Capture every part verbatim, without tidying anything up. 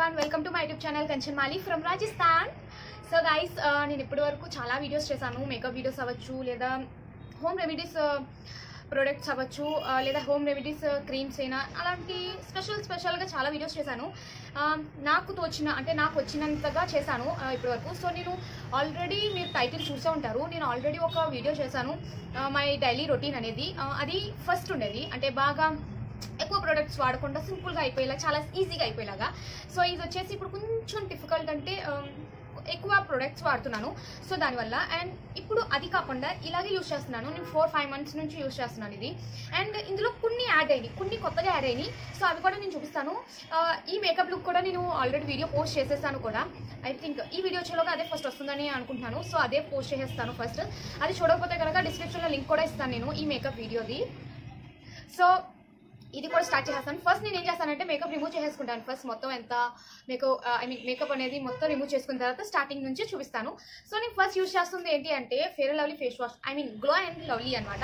everyone, welcome to my YouTube channel Kanchan Mali from Rajasthan. So guys, నేను ఇప్పటి వరకు చాలా వీడియోస్ చేశాను. మేకప్ వీడియోస్ అవ్వచ్చు, లేదా హోమ్ రెమెడీస్ ప్రొడక్ట్స్ అవ్వచ్చు, లేదా హోమ్ రెమెడీస్ క్రీమ్స్ అయినా అలాంటి స్పెషల్ స్పెషల్గా చాలా వీడియోస్ చేశాను. నాకు తోచిన అంటే నాకు వచ్చినంతగా చేశాను ఇప్పటి వరకు. సో నేను ఆల్రెడీ మీరు టైటిల్ చూసే ఉంటారు. నేను ఆల్రెడీ ఒక వీడియో చేశాను, మై డైలీ రొటీన్ అనేది. అది ఫస్ట్ ఉండేది, అంటే బాగా ఎక్కువ ప్రొడక్ట్స్ వాడకుండా సింపుల్గా అయిపోయేలా, చాలా ఈజీగా అయిపోయేలాగా. సో ఇది వచ్చేసి ఇప్పుడు కొంచెం డిఫికల్ట్, అంటే ఎక్కువ ప్రొడక్ట్స్ వాడుతున్నాను. సో దానివల్ల అండ్ ఇప్పుడు అది కాకుండా ఇలాగే యూజ్ చేస్తున్నాను. నేను ఫోర్ ఫైవ్ మంత్స్ నుంచి యూజ్ చేస్తున్నాను ఇది. అండ్ ఇందులో కొన్ని యాడ్ అయినాయి, కొన్ని కొత్తగా యాడ్ అయినాయి. సో అవి కూడా నేను చూపిస్తాను. ఈ మేకప్ లుక్ కూడా నేను ఆల్రెడీ వీడియో పోస్ట్ చేసేస్తాను కూడా. ఐ థింక్ ఈ వీడియో వచ్చేలోగా అదే ఫస్ట్ వస్తుందని అనుకుంటున్నాను. సో అదే పోస్ట్ చేసేస్తాను ఫస్ట్. అది చూడకపోతే కనుక డిస్క్రిప్షన్లో లింక్ కూడా ఇస్తాను నేను ఈ మేకప్ వీడియోది. సో ఇది కూడా స్టార్ట్ చేసేస్తాను. ఫస్ట్ నేను ఏం చేస్తానంటే మేకప్ రిమూవ్ చేసేసుకుంటాను. ఫస్ట్ మొత్తం ఎంత మేకప్ ఐ మీన్ మేకప్ అనేది మొత్తం రిమూవ్ చేసుకున్న తర్వాత స్టార్టింగ్ నుంచి చూపిస్తాను. సో నేను ఫస్ట్ యూజ్ చేస్తుంది ఏంటి అంటే fair and lovely face wash, I mean glow and lovely అనమాట.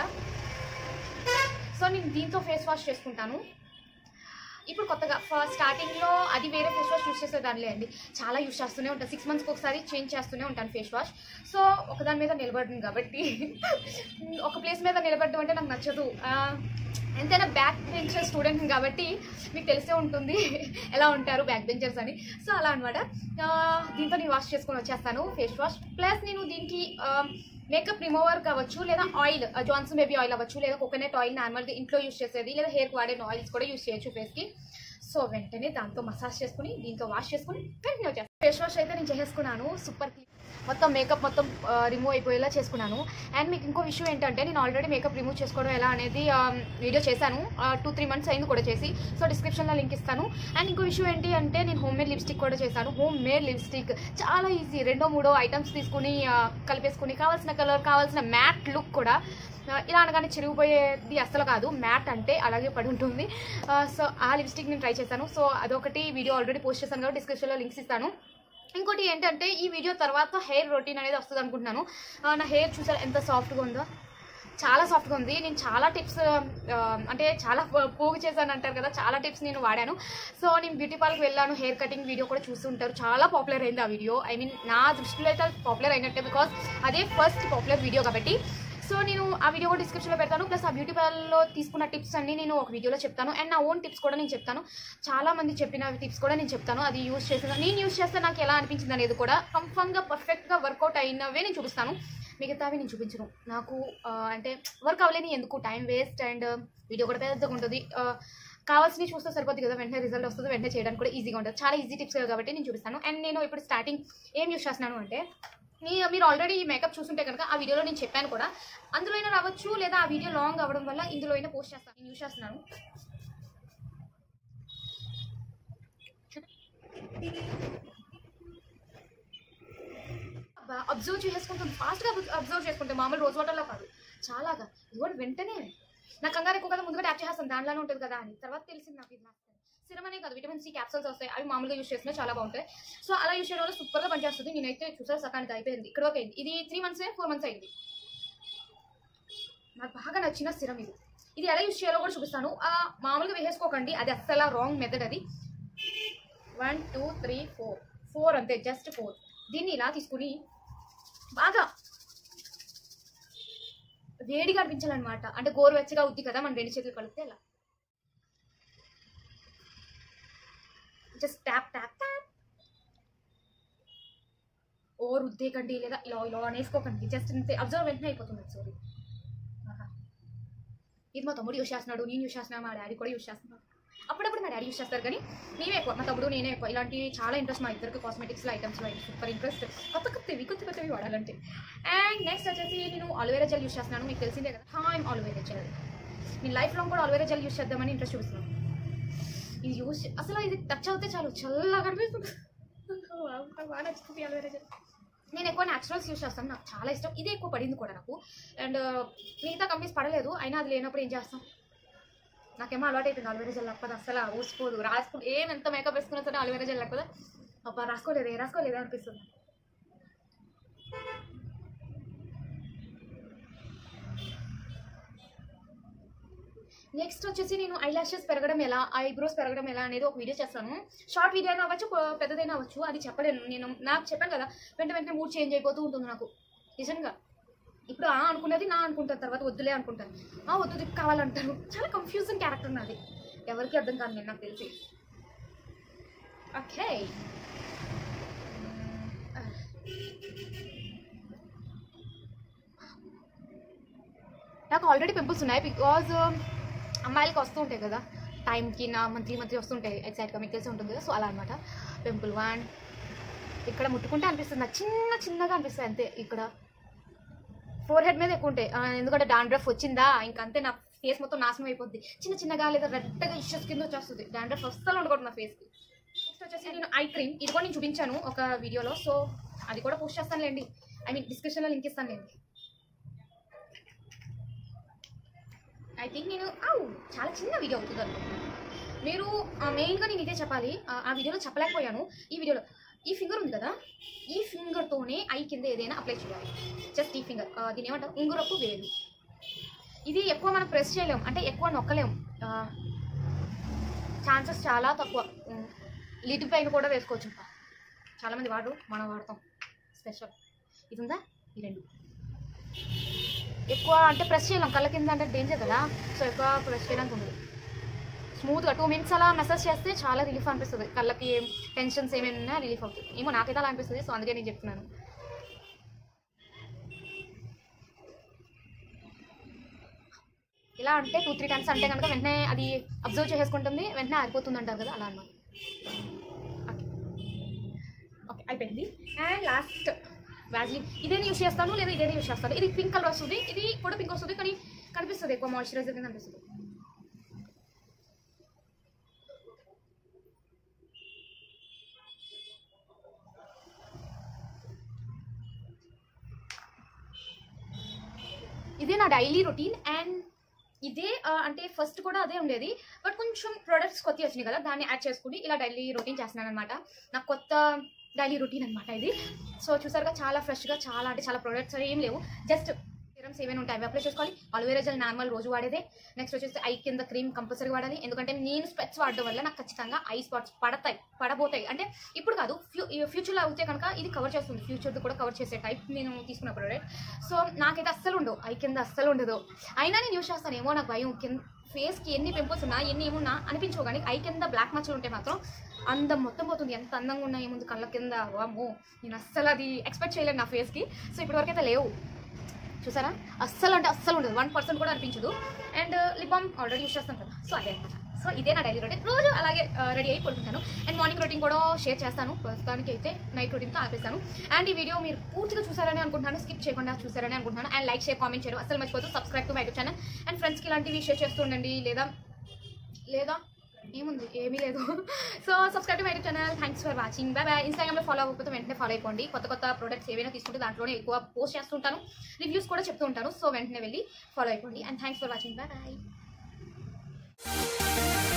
సో నేను దీంతో ఫేస్ వాష్ చేసుకుంటాను. ఇప్పుడు కొత్తగా ఫస్ట్ స్టార్టింగ్లో అది వేరే ఫేస్ వాష్ యూజ్ చేసేదానిలే అండి, చాలా యూజ్ చేస్తూనే ఉంటాను. సిక్స్ మంత్స్కి ఒకసారి చేంజ్ చేస్తూనే ఉంటాను ఫేస్ వాష్. సో ఒకదాని మీద నిలబడను కాబట్టి ఒక ప్లేస్ మీద నిలబడడం అంటే నాకు నచ్చదు. ఎంతైనా బ్యాక్ బెంచర్ స్టూడెంట్ కాబట్టి మీకు తెలిసే ఉంటుంది ఎలా ఉంటారు బ్యాక్ బెంచర్స్ అని. సో అలా అనమాట. దీంతో నేను వాష్ చేసుకొని వచ్చేస్తాను ఫేస్ వాష్. ప్లస్ నేను దీనికి మేకప్ రిమూవర్ కావచ్చు, లేదా ఆయిల్ జాన్సన్ బేబీ ఆయిల్ అవ్వచ్చు, లేదా కోకోనట్ ఆయిల్ నార్మల్గా ఇంట్లో యూజ్ చేసేది, లేదా హెయిర్కి వాడే ఆయిల్స్ కూడా యూజ్ చేయొచ్చు ఫేస్కి. సో వెంటనే దాంతో మసాజ్ చేసుకుని దీంతో వాష్ చేసుకుని వెంటనే వచ్చేస్తాను. ఫేస్ వాష్ అయితే నేను చేసేసుకున్నాను. సూపర్ క్లీన్, మొత్తం మేకప్ మొత్తం రిమూవ్ అయిపోయేలా చేసుకున్నాను. అండ్ మీకు ఇంకో విషయం ఏంటంటే నేను ఆల్రెడీ మేకప్ రిమూవ్ చేసుకోవడం ఎలా అనేది వీడియో చేశాను, టూ త్రీ మంత్స్ అయింది కూడా చేసి. సో డిస్క్రిప్షన్లో లింక్ ఇస్తాను. అండ్ ఇంకో విషయం ఏంటి అంటే నేను హోమ్ మేడ్ లిప్స్టిక్ కూడా చేశాను. హోమ్ మేడ్ లిప్స్టిక్ చాలా ఈజీ, రెండో మూడో ఐటమ్స్ తీసుకుని కలిపేసుకుని కావాల్సిన కలర్, కావాల్సిన మ్యాట్ లుక్ కూడా ఇలా అనగానే చిరిగిపోయేది అస్సలు కాదు, మ్యాట్ అంటే అలాగే పడి ఉంటుంది. సో ఆ లిప్స్టిక్ నేను ట్రై చేశాను. సో అదొకటి వీడియో ఆల్రెడీ పోస్ట్ చేశాను కాబట్టి డిస్క్రిప్షన్లో లింక్స్ ఇస్తాను. ఇంకోటి ఏంటంటే ఈ వీడియో తర్వాత హెయిర్ రొటీన్ అనేది వస్తుంది అనుకుంటున్నాను. నా హెయిర్ చూసారు ఎంత సాఫ్ట్గా ఉందో, చాలా సాఫ్ట్గా ఉంది. నేను చాలా టిప్స్ అంటే చాలా పోగు చేశాను అంటారు కదా, చాలా టిప్స్ నేను వాడాను. సో నేను బ్యూటీ పార్లర్కి వెళ్ళాను, హెయిర్ కటింగ్ వీడియో కూడా చూస్తుంటారు, చాలా పాపులర్ అయింది ఆ వీడియో. ఐ మీన్ నా దృష్టిలో అయితే పాపులర్ అయినట్టే, బికాస్ అదే ఫస్ట్ పాపులర్ వీడియో కాబట్టి. సో నేను ఆ వీడియో కూడా డిస్క్రిప్షన్లో పెడతాను. ప్లస్ ఆ బ్యూటీ పార్లర్లో తీసుకున్న టిప్స్ అన్ని నేను ఒక వీడియోలో చెప్తాను. అండ్ నా ఓన్ టిప్స్ కూడా నేను చెప్తాను, చాలా మంది చెప్పిన టిప్స్ కూడా నేను చెప్తాను. అది యూజ్ చేసిన నేను యూజ్ చేస్తే నాకు ఎలా అనిపించింది అనేది కూడా కన్ఫర్మ్గా పర్ఫెక్ట్గా వర్కౌట్ అయినవే నేను చూపిస్తాను. మిగతావి నేను చూపించను, నాకు అంటే వర్క్ అవ్వలేని ఎందుకు, టైం వేస్ట్. అండ్ వీడియో కూడా పెద్దగా ఉంటుంది, కావాల్సినవి చూస్తే సరిపోతుంది కదా, వెంటనే రిజల్ట్ వస్తుంది, వెంటనే చేయడానికి కూడా ఈజీగా ఉంటుంది. చాలా ఈజీ టిప్స్ కాబట్టి నేను చూపిస్తాను. అండ్ నేను ఇప్పుడు స్టార్టింగ్ ఏం యూజ్ చేస్తున్నాను అంటే, మీరు ఆల్రెడీ ఈ మేకప్ చూస్తుంటే కనుక ఆ వీడియోలో నేను చెప్పాను కూడా, అందులో అయినా రావచ్చు, లేదా ఆ వీడియో లాంగ్ అవ్వడం వల్ల ఇందులో అయినా పోస్ట్ చేస్తాను. నేను యూజ్ చేస్తున్నాను. అబ్జర్వ్ చేసుకుంటుంది, ఫాస్ట్గా అబ్జర్వ్ చేసుకుంటే, మామూలు రోజు వాటర్లో కాదు, చాలాగా. ఇది కూడా వెంటనే నా కంగారు ఎక్కువ కదా, ముందుగా ట్యాప్ చేస్తాను దాంట్లోనే ఉంటుంది కదా అని. తర్వాత తెలిసింది నాకు ఇది సిరమ్ అనే కాదు, విటమిన్ సి క్యాప్సూల్స్ వస్తాయి, అవి మామూలుగా యూజ్ చేసినా చాలా బాగుంటాయి. సో అలా యూజ్ చేయడం వల్ల సూపర్గా పనిచేస్తుంది. నేనైతే చూసారు సకానికి అయిపోయింది, ఇక్కడ వరకు అయింది. ఇది త్రీ మంత్స్ ఫోర్ మంత్స్ అయింది. నాకు బాగా నచ్చిన సిరమ్ ఇది. ఇది ఎలా యూజ్ చేయాలో కూడా చూపిస్తాను. మామూలుగా వేసేసుకోకండి, అది అస్సలు రాంగ్ మెథడ్ అది. One two three four four అంతే, జస్ట్ ఫోర్. దీన్ని ఇలా తీసుకుని బాగా వేడిగా అనిపించాలన్నమాట. అంటే గోరువెచ్చగా అవుద్ది కదా మన రెండు చేతులు కలిపితే, అలా జస్ట్ ట్యాప్ ట్యాప్ ట్యాప్. ఓ రుద్దేకండి, లేదా ఇలా ఇలా అనేసుకోకండి, జస్ట్ అంతే. అబ్జర్వ్ వెంటనే అయిపోతుంది. సారీ, ఇది మా తమ్ముడు యూజ్ చేస్తున్నాడు, నేను యూజ్ చేస్తున్నాను, మా డాడీ కూడా యూజ్ చేస్తున్నాడు. అప్పుడప్పుడు మా డాడీ యూజ్ చేస్తారు, కానీ నేనే ఎక్కువ, మా తమ్ముడు నేనే ఎక్కువ. ఇలాంటి చాలా ఇంట్రెస్ట్ మా ఇద్దరికి, కాస్మెటిక్స్లో ఐటమ్స్లో సూపర్ ఇంట్రెస్ట్, కొత్త కొత్తవి కొత్త కొత్తవి వాడాలంటే. అండ్ నెక్స్ట్ వచ్చేసి నేను ఆలోవేరా జెల్ యూజ్ చేస్తున్నాను. మీకు తెలిసిందే కదా, టైమ్ ఆలోవేరా జెల్. నేను లైఫ్ లాంగ్ కూడా ఆలోవేరా జెల్ యూజ్ చేద్దామని ఇంట్రెస్ట్ చూపిస్తున్నాను. ఇది యూజ్ అసలు ఇది టచ్ అవుతే చాలు చల్లగా కనిపిస్తుంది, బాగా నచ్చుతుంది ఆలోవేరా జెల్. నేను ఎక్కువ న్యాచురల్స్ యూజ్ చేస్తాను, నాకు చాలా ఇష్టం. ఇదే ఎక్కువ పడింది కూడా నాకు. అండ్ మిగతా కంపెనీస్ పడలేదు, అయినా అది లేనప్పుడు ఏం చేస్తాం, నాకేమో అలవాటు అయిపోయింది. ఆలోవేరా జెల్ లేకపోతే అసలు ఊసిపోదు, రాసుకు ఏం ఎంత మేకప్ వేసుకున్నా సరే ఆలోవేరా జెల్ లేకపోతే అబ్బా రాసుకోలేదు, ఏ రాసుకోలేదు అనిపిస్తుంది. నెక్స్ట్ వచ్చేసి నేను ఐ లాషెస్ పెరగడం ఎలా, ఐబ్రోస్ పెరగడం ఎలా అనేది ఒక వీడియో చేస్తాను. షార్ట్ వీడియో అయినా అవ్వచ్చు, పెద్దదైనా అవ్వచ్చు, అది చెప్పలేను నేను. నాకు చెప్పాను కదా, వెంట వెంటనే మూడ్ చేంజ్ అయిపోతూ ఉంటుంది నాకు నిజంగా. ఇప్పుడు ఆ అనుకున్నది నా అనుకుంటాను, తర్వాత వద్దులే అనుకుంటాను, ఆ వద్దు కావాలంటాను. చాలా కన్ఫ్యూజన్ క్యారెక్టర్ నాది, ఎవరికి అర్థం కాదు నేను నాకు తెలిసి. ఓకే, నాకు ఆల్రెడీ పింపుల్స్ ఉన్నాయి బికాజ్ అమ్మాయిలకి వస్తూ ఉంటాయి కదా టైంకి, నా మంత్లీ మంత్లీ వస్తుంటాయి ఎగ్జాక్ట్గా, మీకు తెలిసి ఉంటుంది కదా. సో అలా అనమాట. పింపుల్ వన్ ఇక్కడ ముట్టుకుంటే అనిపిస్తుంది నాకు, చిన్న చిన్నగా అనిపిస్తుంది అంతే. ఇక్కడ ఫోర్ హెడ్ మీద ఎక్కువ ఉంటాయి, ఎందుకంటే డాండ్రఫ్ వచ్చిందా ఇంకంతే, నా ఫేస్ మొత్తం నాశనం అయిపోద్ది. చిన్న చిన్నగా లేదా రెడ్గా ఇష్యూస్ కింద వచ్చేస్తుంది, డాండ్రఫ్ వస్తూ ఉండకూడదు నా ఫేస్కి. నెక్స్ట్ వచ్చేసి నేను ఐ క్రీమ్, ఇది కూడా నేను చూపించాను ఒక వీడియోలో, సో అది కూడా పోస్ట్ చేస్తానులేండి, ఐ మీన్ డిస్క్రిప్షన్లో లింక్ ఇస్తానులేండి. ఐ థింక్ నేను చాలా చిన్న వీడియో అవుతుంది అనుకుంటున్నాను. మీరు మెయిన్గా నేను ఇదే చెప్పాలి, ఆ వీడియోలో చెప్పలేకపోయాను. ఈ వీడియోలో ఈ ఫింగర్ ఉంది కదా, ఈ ఫింగర్తోనే ఐ కింద ఏదైనా అప్లై చేయాలి. జస్ట్ ఈ ఫింగర్, దీని ఏమంటారు, ఉంగురపు వేలు. ఇది ఎక్కువ మనం ప్రెస్ చేయలేము, అంటే ఎక్కువ నొక్కలేము, ఛాన్సెస్ చాలా తక్కువ. లిడ్ పైన కూడా వేసుకోవచ్చు, చాలామంది వాడు, మనం వాడతాం. స్పెషల్ ఇది ఉందా, ఈ రెండు ఎక్కువ అంటే ప్రెస్ చేయలేం, కళ్ళ కింద అంటే డేంజర్ కదా, సో ఎక్కువ ప్రెస్ చేయడానికి ఉండదు. స్మూత్గా టూ మినిట్స్ అలా మెసేజ్ చేస్తే చాలా రిలీఫ్ అనిపిస్తుంది, కళ్ళకి టెన్షన్స్ ఏమైనా రిలీఫ్ అవుతుంది. ఏమో నాకైతే అలా అనిపిస్తుంది, సో అందుకే నేను చెప్తున్నాను. ఇలా అంటే టూ త్రీ టైమ్స్ అంటే కనుక వెంటనే అది అబ్జర్వ్ చేసేసుకుంటుంది, వెంటనే ఆరిపోతుంది అంటారు కదా, అలా అన్నమాట. ఓకే ఓకే అయిపోయింది. అండ్ లాస్ట్ వ్యాజ్లిన్, ఇదేని యూస్ చేస్తాను లేదా ఇదేని యూస్ చేస్తాను. ఇది పింక్ కలర్ వస్తుంది, ఇది కూడా పింక్ వస్తుంది, కానీ కనిపిస్తుంది ఎక్కువ మాయిశ్చరైజర్ కింద అనిపిస్తుంది. ఇదే నా డైలీ రొటీన్. అండ్ ఇదే అంటే ఫస్ట్ కూడా అదే ఉండేది, బట్ కొంచెం ప్రొడక్ట్స్ కొత్త వచ్చినాయి కదా, దాన్ని యాడ్ చేసుకుని ఇలా డైలీ రొటీన్ చేస్తున్నాను అనమాట. నాకు కొత్త డైలీ రొటీన్ అనమాట ఇది. సో చూసారుగా, చాలా ఫ్రెష్గా, చాలా అంటే చాలా ప్రొడక్ట్స్ ఏం లేవు, జస్ట్ సిరమ్స్ ఏమైనా ఉంటాయి అవి అప్లై చేసుకోవాలి. అలోవెరా జెల్ నార్మల్ రోజు వాడేదే. నెక్స్ట్ వచ్చేసి ఐ కింద క్రీమ్ కంపల్సరీ వాడాలి, ఎందుకంటే నేను స్పెట్స్ వాడడం వల్ల నాకు ఖచ్చితంగా ఐ స్పాట్స్ పడతాయి, పడబోతాయి. అంటే ఇప్పుడు కాదు, ఫ్యూ ఫ్యూచర్లో అవుతే కనుక ఇది కవర్ చేస్తుంది, ఫ్యూచర్ది కూడా కవర్ చేసే టైప్ నేను తీసుకున్న ప్రోడక్ట్. సో నాకైతే అస్సలు ఉండవు, ఐ కింద అస్సలు ఉండదు. అయినా నేను యూస్ చేస్తాను, ఏమో నాకు భయం, కింద ఫేస్కి ఎన్ని పింపుల్స్ ఉన్నా ఎన్ని ఏమున్నా అనిపించవు, కానీ ఐ కింద బ్లాక్ మచ్చలు ఉంటే మాత్రం అందం మొత్తం పోతుంది. ఎంత అందంగా ఉన్నా ఏముంది కళ్ళ కింద, వామ్మో నేను అస్సలు అది ఎక్స్పెక్ట్ చేయలేను నా ఫేస్కి. సో ఇప్పటివరకు అయితే లేవు, చూసారా, అస్సలు అంటే అస్సలు ఉండదు, వన్ పర్సెంట్ కూడా అనిపించదు. And lip balm already use చేస్తాను కదా, సో అదే అనమాట. సో ఇదే నా డైలీ రొటీన్, రోజు అలాగే రెడీ అయి పడుకుంటాను. అండ్ మార్నింగ్ రొటీన్ కూడా షేర్ చేస్తాను, ప్రస్తుతానికి అయితే నైట్ రొటీన్తో ఆపేస్తాను. అండ్ ఈ వీడియో మీరు పూర్తిగా చూసారని అనుకుంటున్నాను, స్కిప్ చేయకుండా చూసారని అనుకుంటున్నాను. అండ్ లైక్ షేర్ కామెంట్ చేయడం అసలు మర్చిపోతూ, subscribe to my YouTube channel. And ఫ్రెండ్స్కి ఇలాంటివి షేర్ చేస్తూ ఉండండి, లేదా లేదా ఏముంది ఏమీ లేదు. So subscribe to my YouTube channel. Thanks for watching, bye bye. ఇన్స్టాగ్రామ్లో ఫాలో అవ్వకపోతే వెంటనే ఫాలో అయిపోండి. కొత్త కొత్త ప్రొడక్ట్స్ ఏవైనా తీసుకుంటే దాంట్లోనే ఎక్కువ పోస్ట్ చేస్తుంటాను, రివ్యూస్ కూడా చెప్తూ ఉంటాను. సో వెంటనే వెళ్ళి ఫాలో అయిపోండి. And thanks for watching, bye by.